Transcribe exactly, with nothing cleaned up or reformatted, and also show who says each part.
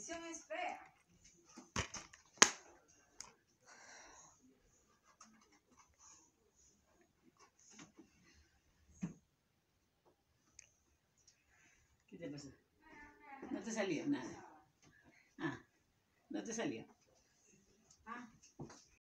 Speaker 1: televisión es fea.
Speaker 2: ¿Qué te pasó? No te salió nada. Ah, no te salió.